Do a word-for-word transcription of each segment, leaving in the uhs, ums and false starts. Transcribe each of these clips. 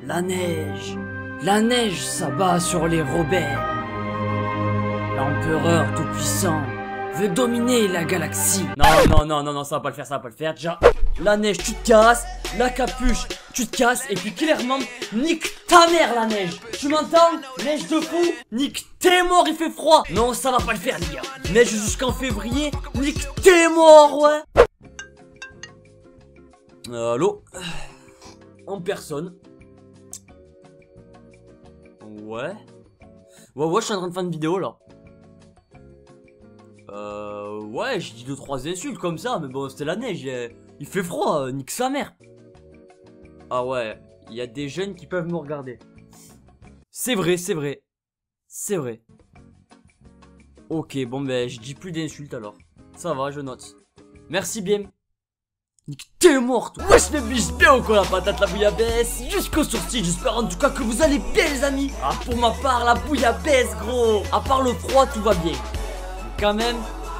La neige. La neige s'abat sur les rebelles. L'empereur tout-puissant veut dominer la galaxie. Non, non, non, non, non, ça va pas le faire, ça va pas le faire. Déjà, la neige, tu te casses. La capuche, tu te casses. Et puis clairement, nique ta mère la neige. Tu m'entends? Neige de fou. Nique t'es mort, il fait froid. Non, ça va pas le faire les gars. Neige jusqu'en février. Nique t'es mort, ouais. Euh, allô? En personne. Ouais. Ouais, ouais, je suis en train de faire une vidéo là. Euh. Ouais, j'ai dit deux trois insultes comme ça, mais bon, c'était la neige. Il, il fait froid, nique sa mère. Ah ouais, il y a des jeunes qui peuvent me regarder. C'est vrai, c'est vrai. C'est vrai. Ok, bon, ben, je dis plus d'insultes alors. Ça va, je note. Merci bien. Nique t'es morte. Wesh les biches, bien ou quoi la patate, la bouillabaisse jusqu'au sourcil, j'espère en tout cas que vous allez bien les amis. Ah pour ma part la bouillabaisse gros. À part le froid tout va bien. Mais quand même.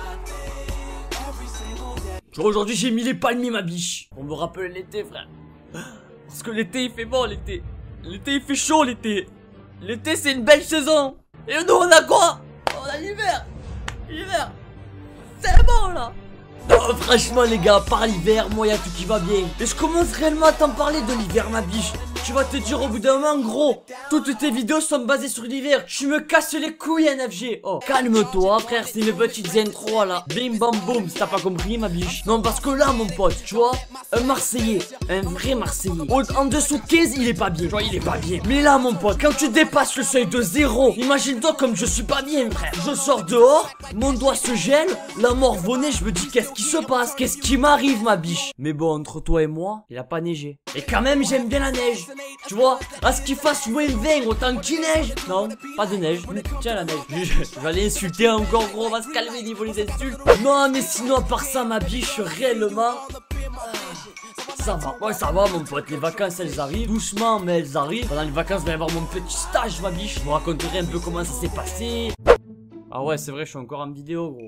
Genre aujourd'hui j'ai mis les palmiers ma biche. On me rappelle l'été frère. Parce que l'été il fait bon l'été. L'été il fait chaud l'été. L'été c'est une belle saison. Et nous on a quoi? On a l'hiver. L'hiver. C'est bon là. Oh, franchement les gars, par l'hiver, moi y'a tout qui va bien. Et je commence réellement à t'en parler de l'hiver ma biche. Tu vas te dire au bout d'un moment gros, toutes tes vidéos sont basées sur l'hiver. Tu me casses les couilles N F G. Oh, calme-toi frère, c'est une petite intro là. Bim bam boum, si t'as pas compris ma biche. Non parce que là mon pote, tu vois, un Marseillais, un vrai Marseillais, en dessous de quinze il est pas bien. Tu vois, il est pas bien. Mais là mon pote, quand tu dépasses le seuil de zéro, imagine-toi comme je suis pas bien frère. Je sors dehors, mon doigt se gèle, la mort venait, je me dis qu'est-ce qui se passe? Qu'est-ce qui m'arrive ma biche? Mais bon, entre toi et moi, il a pas neigé. Et quand même j'aime bien la neige. Tu vois, à ce qu'il fasse moins vingt autant qu'il neige. Non, pas de neige. Tiens la neige. J'allais insulter encore gros, on va se calmer niveau les insultes. Non mais sinon à part ça ma biche réellement ça va. Ouais ça va mon pote, les vacances elles arrivent. Doucement mais elles arrivent. Pendant les vacances je vais avoir mon petit stage ma biche. Je vous raconterai un peu comment ça s'est passé. Ah ouais c'est vrai je suis encore en vidéo gros.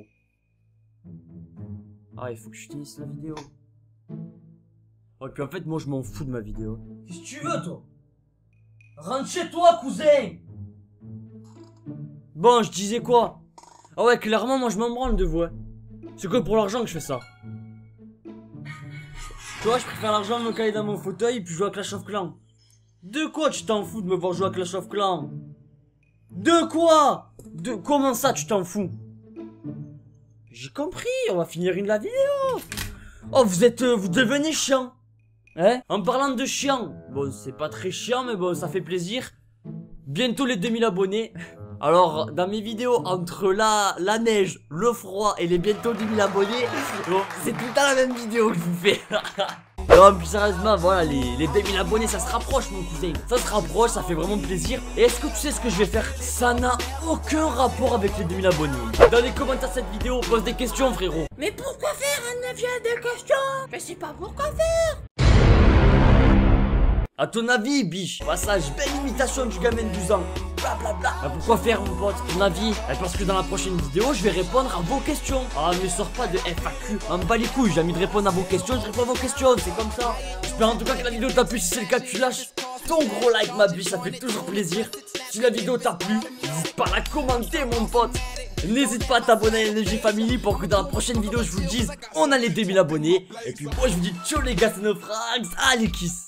Ah il faut que je finisse la vidéo. Oh, et puis en fait, moi je m'en fous de ma vidéo. Qu'est-ce que tu veux, toi? Rentre chez toi, cousin! Bon, je disais quoi? Ah ouais, clairement, moi je m'en branle de vous. Hein. C'est que pour l'argent que je fais ça. Tu vois, je préfère l'argent me caler dans mon fauteuil et puis jouer à Clash of Clans. De quoi tu t'en fous de me voir jouer à Clash of Clans? De quoi? De comment ça tu t'en fous? J'ai compris, on va finir une la vidéo. Oh, vous êtes... Euh, vous devenez chiant. Hein? En parlant de chiant, bon c'est pas très chiant mais bon ça fait plaisir. Bientôt les deux mille abonnés. Alors dans mes vidéos entre la, la neige, le froid et les bientôt deux mille abonnés, bon, c'est tout le temps la même vidéo que je vous fais. Non plus sérieusement voilà les, les deux mille abonnés ça se rapproche mon cousin. Ça se rapproche, ça fait vraiment plaisir. Et est-ce que tu sais ce que je vais faire? Ça n'a aucun rapport avec les deux mille abonnés. Dans les commentaires de cette vidéo pose des questions frérot. Mais pourquoi faire un avis à des questions? Je sais pas pourquoi faire. A ton avis, biche? Passage, belle imitation du gamin de douze ans. Blablabla. Bah pourquoi faire, mon pote? Ton avis? Bah parce que dans la prochaine vidéo, je vais répondre à vos questions. Ah, mais sors pas de F A Q. On me bat les couilles, j'ai envie de répondre à vos questions, je réponds à vos questions, c'est comme ça. J'espère en tout cas que la vidéo t'a plu. Si c'est le cas, tu lâches ton gros like, ma biche, ça fait toujours plaisir. Si la vidéo t'a plu, n'hésite pas à la commenter, mon pote. N'hésite pas à t'abonner à N F G Family pour que dans la prochaine vidéo, je vous dise, on a les deux mille abonnés. Et puis moi, je vous dis ciao les gars, c'est nos frags. Allez, kiss.